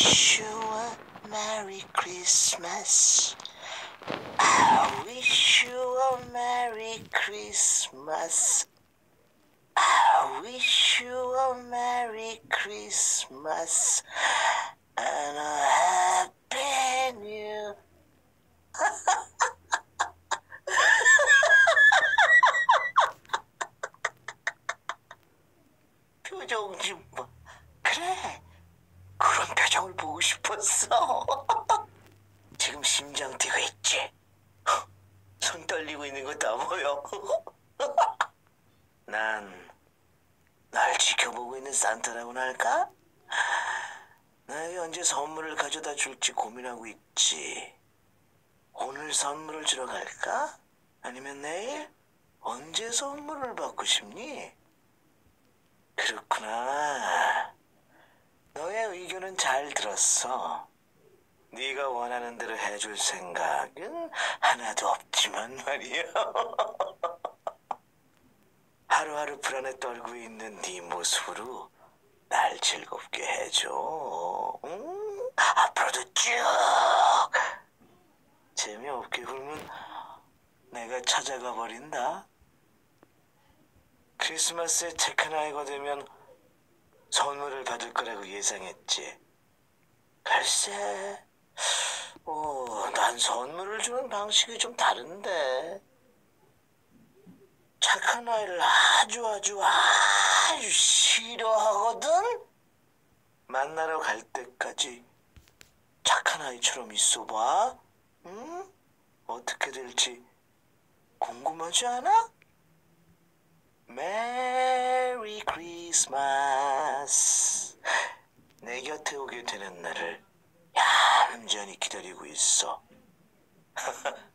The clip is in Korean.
wish you a Merry Christmas. I wish you a Merry Christmas. I wish you a Merry Christmas and a Happy New. 표정 좀 봐. 그래, 그런 표정을 보고 싶었어. 지금 심장 뛰고 있지? 손 떨리고 있는 거 다 보여. 난 날 지켜보고 있는 산타라고나 할까? 나에게 언제 선물을 가져다 줄지 고민하고 있지. 오늘 선물을 주러 갈까? 아니면 내일? 언제 선물을 받고 싶니? 그렇구나. 너의 의견은 잘 들었어. 네가 원하는 대로 해줄 생각은 하나도 없지만 말이야. 하루하루 불안에 떨고 있는 네 모습으로 날 즐겁게 해줘. 앞으로도 쭉. 재미없게 굴면 내가 찾아가 버린다. 크리스마스에 착한 아이가 되면 선물을 받을 거라고 예상했지. 글쎄, 난 선물을 주는 방식이 좀 다른데. 착한 아이를 아주 싫어하거든? 만나러 갈 때까지 착한 아이처럼 있어봐. 응? 어떻게 될지 궁금하지 않아? 메리 크리스마스. 내 곁에 오게 되는 날을 얌전히 기다리고 있어.